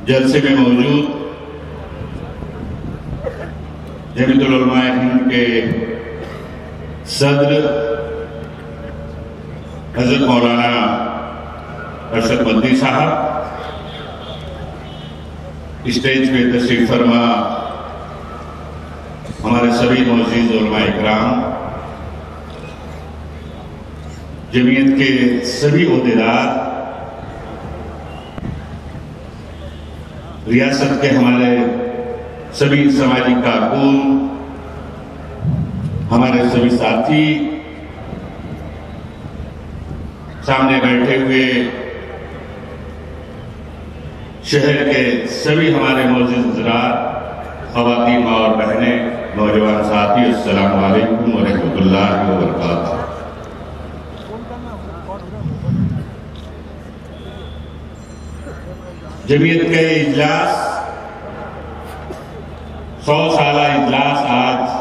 जलसे में मौजूद जमीयतुल उलमा हिंद के सदर हजरत मौलाना अरशद मदनी साहब, स्टेज पे तशरीफ फरमा हमारे सभी मौजूद उलमा इकराम, जमीयत के सभी ओहदेदार, रियासत के हमारे सभी समाजी कारकुन, हमारे सभी साथी, सामने बैठे हुए शहर के सभी हमारे मौजूद हज़रात, ख़वातीन और बहनें, नौजवान साथी, अस्सलामु अलैकुम व रहमतुल्लाहि व बरकातहू। जमीयत के इजलास 100 साला इजलास आज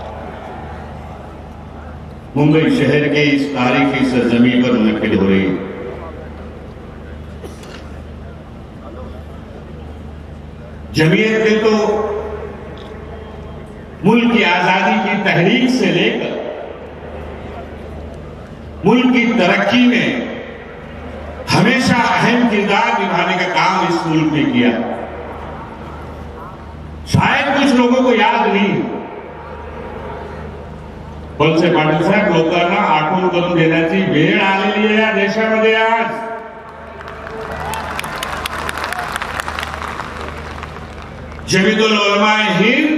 मुंबई शहर के इस तारीखी सरजमीन पर मुनक्किद हो रही है। जमीयत ने तो मुल्क की आजादी की तहरीक से लेकर मुल्क की तरक्की में हमेशा अहम किरदार निभाने का काम इस मुल्क में किया। शायद कुछ लोगों को याद नहीं, वळसे पाटील साहेब लोकांना आठवण करून देण्याची वेळ आलेली आहे या देशामध्ये। आज जमीयतुल उलमा हिंद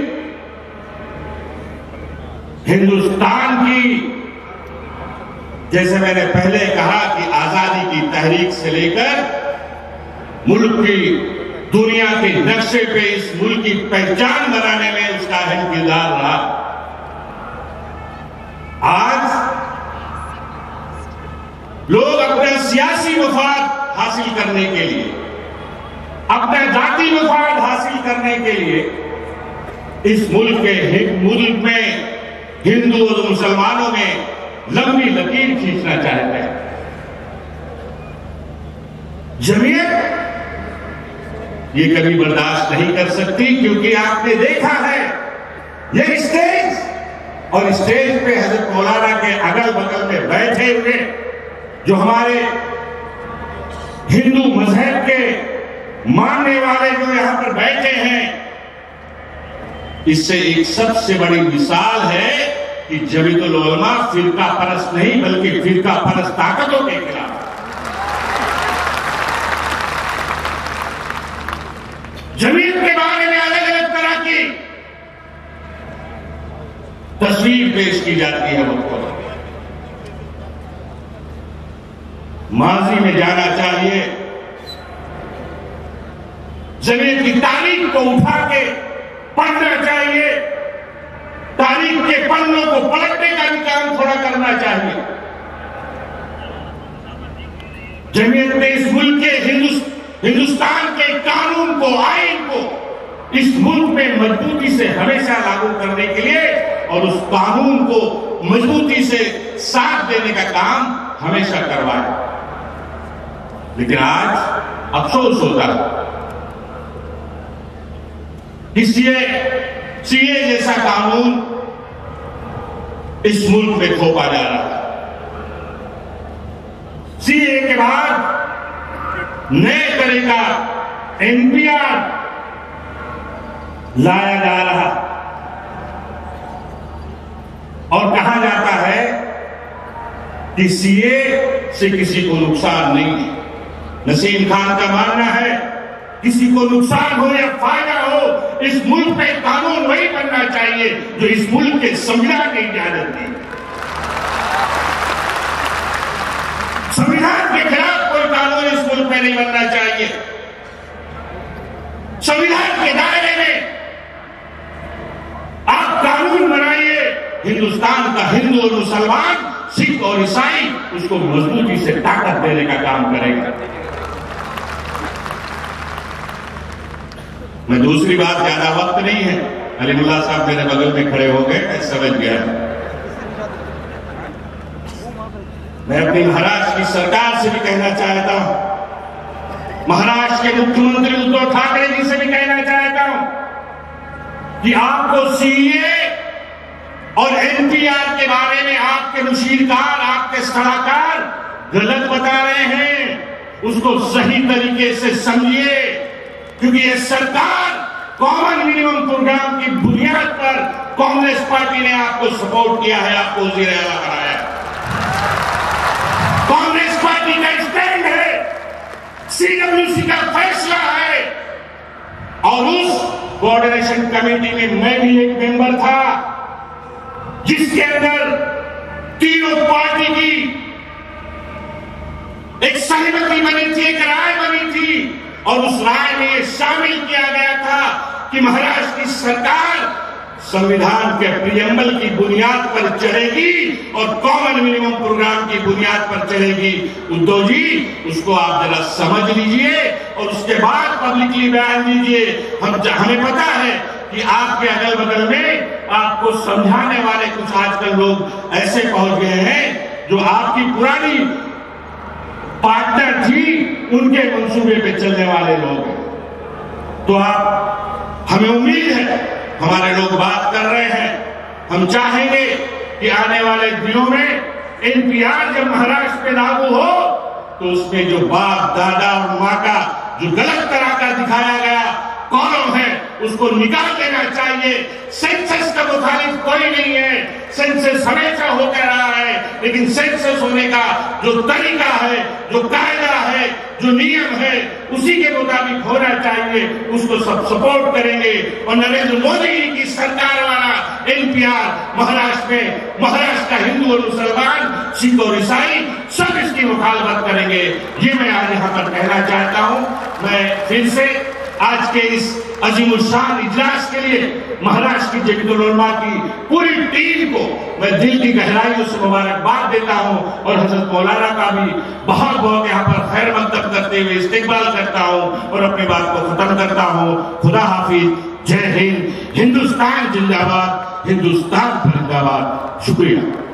हिंदुस्तान की, जैसे मैंने पहले कहा कि आजादी की तहरीक से लेकर मुल्क की दुनिया के नक्शे पे इस मुल्क की पहचान बनाने में उसका अहम किरदार रहा। आज लोग अपना सियासी मफाद हासिल करने के लिए, अपना जाति मफाद हासिल करने के लिए इस मुल्क में हिंदू और मुसलमानों में लंबी लकीर खींचना चाहते हैं। जमीयत ये कभी बर्दाश्त नहीं कर सकती, क्योंकि आपने देखा है ये स्टेज और स्टेज पे हजरत मौलाना के अगल बगल में बैठे हुए जो हमारे हिंदू मजहब के मानने वाले जो यहां पर बैठे हैं, इससे एक सबसे बड़ी मिसाल है कि जमीयतुल उलमा फिरका परस्त नहीं बल्कि फिरका परस्त ताकतों के खिलाफ। जमीयत के बारे में अलग अलग तरह की तस्वीर पेश की जाती है। मुझको माजी में जाना चाहिए, जमीयत की तारीख को उठा के पढ़ना चाहिए, तारीख के पन्नों को पलटने का भी काम थोड़ा करना चाहिए। जमीयत ने इस मुल्क के हिंदुस्तान के कानून को, आइन को इस मुल्क में मजबूती से हमेशा लागू करने के लिए और उस कानून को मजबूती से साथ देने का काम हमेशा करवाया। लेकिन आज अफसोस होता है कि सीए जैसा कानून इस मुल्क में थोपा जा रहा है। सीए के बाद नए तरह का एनपीआर लाया जा रहा और कहा जाता है कि सीए से किसी को नुकसान नहीं है। नसीम खान का मानना है किसी को नुकसान हो या फायदा हो, इस मुल्क में कानून वही बनना चाहिए जो इस मुल्क के संविधान ने इजाजत दी। संविधान के खिलाफ कोई कानून इस मुल्क में नहीं बनना चाहिए। संविधान के दायरे में आप कानून बनाइए, हिंदुस्तान का हिंदू और मुसलमान, सिख और ईसाई उसको मजबूती से ताकत देने का काम करेगा। मैं दूसरी बात, ज्यादा वक्त नहीं है, अलीमुल्लाह साहब मेरे बगल में खड़े हो गए, मैं समझ गया। मैं अपनी महाराष्ट्र की सरकार से भी कहना चाहता हूं महाराष्ट्र के मुख्यमंत्री उद्धव ठाकरे जी से भी कहना चाहता हूं कि आपको सीए और एनपीआर के बारे में आपके मुशीरकार, आपके सलाहकार गलत बता रहे हैं, उसको सही तरीके से समझिए, क्योंकि ये सरकार कॉमन मिनिमम प्रोग्राम की बुनियाद पर कांग्रेस पार्टी ने आपको सपोर्ट किया है, आपको वज़ीर आला बनाया। कांग्रेस पार्टी का स्टैंड है, सीडब्ल्यूसी का फैसला है, और उस कोऑर्डिनेशन कमेटी में मैं भी एक मेंबर था, जिसके अंदर तीनों पार्टी की एक सहमति बनी थी, एक राय बनी थी, और उस राय में शामिल किया गया था कि महाराष्ट्र की सरकार संविधान के प्रियम्बल की बुनियाद पर चलेगी और कॉमन मिनिमम प्रोग्राम की बुनियाद पर चलेगी। उद्धव जी, उसको आप जरा समझ लीजिए और उसके बाद पब्लिकली बयान दीजिए। हमें पता है कि आपके अगल बगल में आपको समझाने वाले कुछ आजकल लोग ऐसे पहुंच गए हैं जो आपकी पुरानी पार्टनर थी, उनके मंसूबे पे चलने वाले लोग हैं। तो आप, हमें उम्मीद है, हमारे लोग बात कर रहे हैं, हम चाहेंगे कि आने वाले दिनों में एनपीआर जब महाराष्ट्र पे लागू हो तो उसमें जो बाप दादा और माँ का जो गलत तरह का दिखाया गया कॉलम है उसको निकाल देना चाहिए। सेंसस का मुखालिफ कोई नहीं है, सेंसस हमेशा होकर रहा है, लेकिन सेंसस होने का जो तरीका है, जो कायदा है, जो नियम है, उसी के मुताबिक होना चाहिए। उसको सब सपोर्ट करेंगे और नरेंद्र मोदी जी की सरकार वाला एनपीआर महाराष्ट्र में, महाराष्ट्र का हिंदू और मुसलमान, सिख और ईसाई सब इसकी मुखालफत करेंगे। ये मैं आज यहाँ पर कहना चाहता हूँ। मैं फिर से आज के इस अजीमुशान इजलास के लिए महाराष्ट्र की जमीयतुल उलमा की पूरी टीम को मैं दिल की गहराइयों से मुबारकबाद देता हूं और हजरत मौलाना का भी बहुत बहुत यहाँ पर खैर मकदम करते हुए इस्तेकबाल करता हूं और अपनी बात को खत्म करता हूं। खुदा हाफिज, जय हिंद, हिंदुस्तान जिंदाबाद, हिंदुस्तान जिंदाबाद। शुक्रिया।